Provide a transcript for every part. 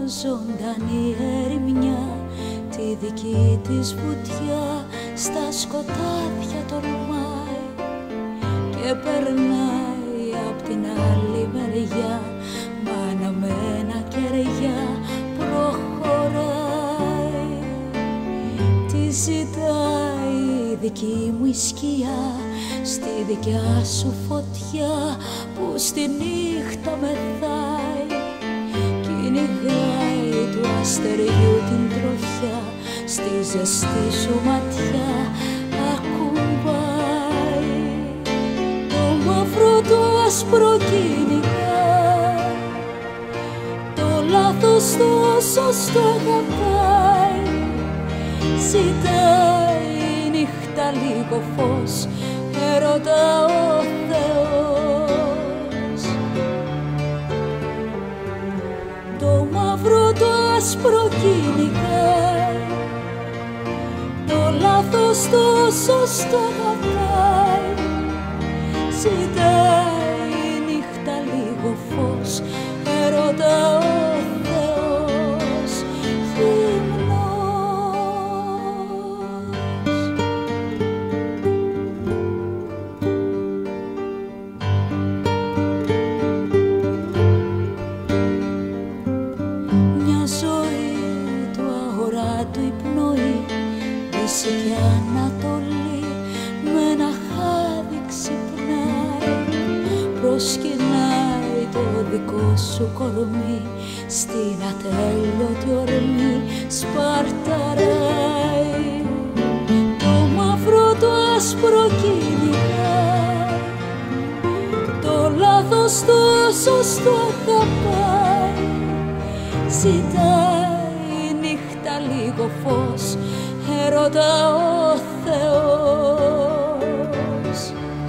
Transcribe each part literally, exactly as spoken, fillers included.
ζωντανή ερημιά, τη δική της βουτιά στα σκοτάδια τολμάει και περνάει απ' την άλλη μεριά, μ' αναμένα κεριά προχωράει. Τι ζητάει η δική μου η σκιά στη δικιά σου φωτιά που στη νύχτα μεθάει, κυνηγάει του αστεριού την τροχιά, στη ζεστή σου ματιά ακουμπάει. Το μαύρο το άσπρο κυνηγάει, το λάθος το σωστό αγαπάει. Ζητάει η νύχτα λίγο φως, έρωτα ο Θεός. Το μαύρο το άσπρο κυνηγάει, το λάθος το σωστό αγαπάει. Ζητάει η νύχτα λίγο φως, έρωτα ο Θεός. Του υπνοή, δύση και ανατολή, με ένα χάδι ξυπνάει, προσκυνάει το δικό σου κορμί, στην ατέλειωτη ορμή σπαρταράει. Το μαύρο το άσπρο κυνηγάει, το λάθος το σωστό αγαπάει. Ζητάει λίγο φως, έρωτα ο Θεός.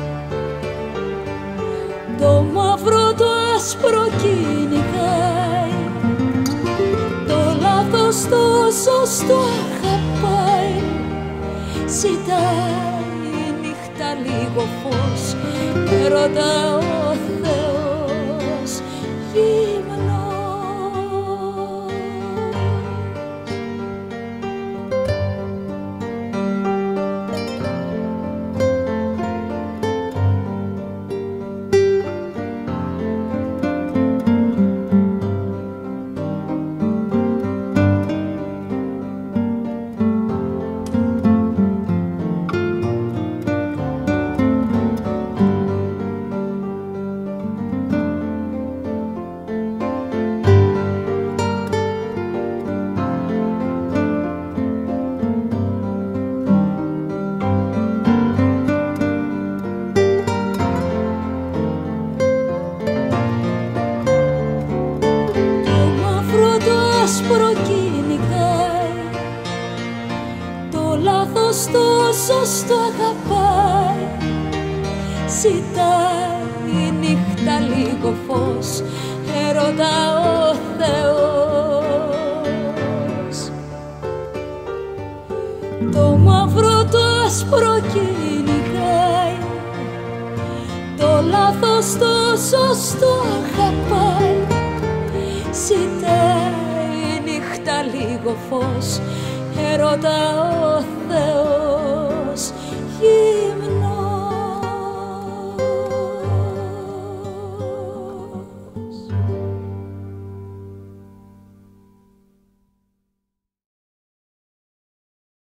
Το μαύρο το άσπρο κυνηγάει, το λάθος το σωστό αγαπάει. Ζητάει η νύχτα λίγο φως, έρωτα ο Θεός. Προκυνηγάει, το λάθος το σωστό αγαπάει. Ζητάει η νύχτα λίγο φως, έρωτα ο Θεός. Το μαύρο το άσπρο κυνηγάει, το λάθος το σωστό αγαπάει. Ζητάει λίγο φως, έρωτα ο